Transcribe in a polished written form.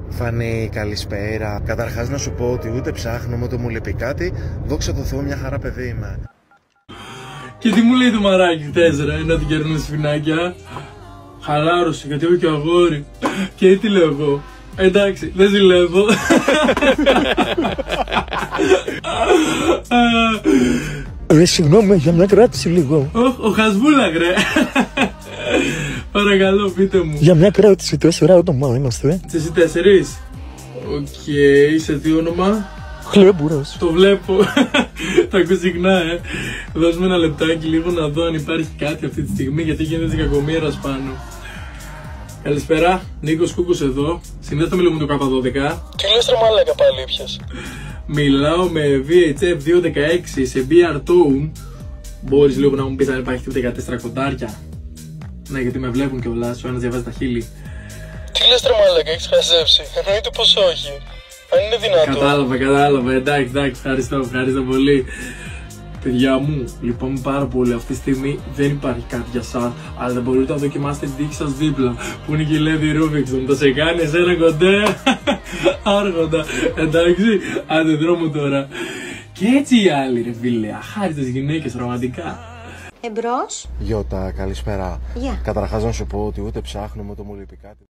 Φανή, καλησπέρα. Καταρχάς να σου πω ότι ούτε ψάχνω ούτε μου λείπει κάτι. Δόξα τω Θεώ, μια χαρά παιδί είμαι. Και τι μου λέει το μαράκι χτες ρε, να την κερνούν σφινάκια. Χαλάρωσε, γιατί έχω και αγόρι. Και τι λέω εγώ. Εντάξει, δεν ζηλεύω. Συγγνώμη, για μια κράτηση λίγο. Ο Χασβούλα ρε. Παρακαλώ, πείτε μου. Για μια κράτηση, 4 άτομα είμαστε. Εσύ 4. Οκ, σε τι όνομα? Χλέμπουρας. Το βλέπω. Τα ακούς συχνά, Δώσ' ένα λεπτάκι λίγο να δω αν υπάρχει κάτι αυτή τη στιγμή, γιατί γίνεται κακομοίρας πάνω. Καλησπέρα, Νίκος Κούκος εδώ. Συνήθως μιλώ με το K12. Τι λες ρε μαλάκα, πάλι ήπιας? Μιλάω με VHF 216 σε BR Tone. Μπορείς λίγο να μου πεις αν υπάρχει τίποτα 14 κοντάρια? Ναι, γιατί με βλέπουν κιόλας, ο ένας διαβάζει τα χείλη. Τι λες ρε μαλάκα, έχεις χαζέψει? Εννοείται πως όχι. Αν είναι δυνατό. Κατάλαβα, εντάξει, ευχαριστώ πολύ. Παιδιά μου, λυπάμαι πάρα πολύ. Αυτή τη στιγμή δεν υπάρχει κάτι για σας, αλλά δεν μπορείτε να δοκιμάσετε την τύχη σας δίπλα. Που είναι και η Lady Rubikson. Το σε κάνει εσένα κοντέ. Άργοντα. Εντάξει, άντε δρόμο τώρα. Και έτσι οι άλλοι ρε φίλε, αχάριστες γυναίκες, ρομαντικά. Εμπρός. Γιώτα, καλησπέρα. Γεια. Καταρχάς να σου πω ότι ούτε ψάχνω ούτε μου λείπει κάτι.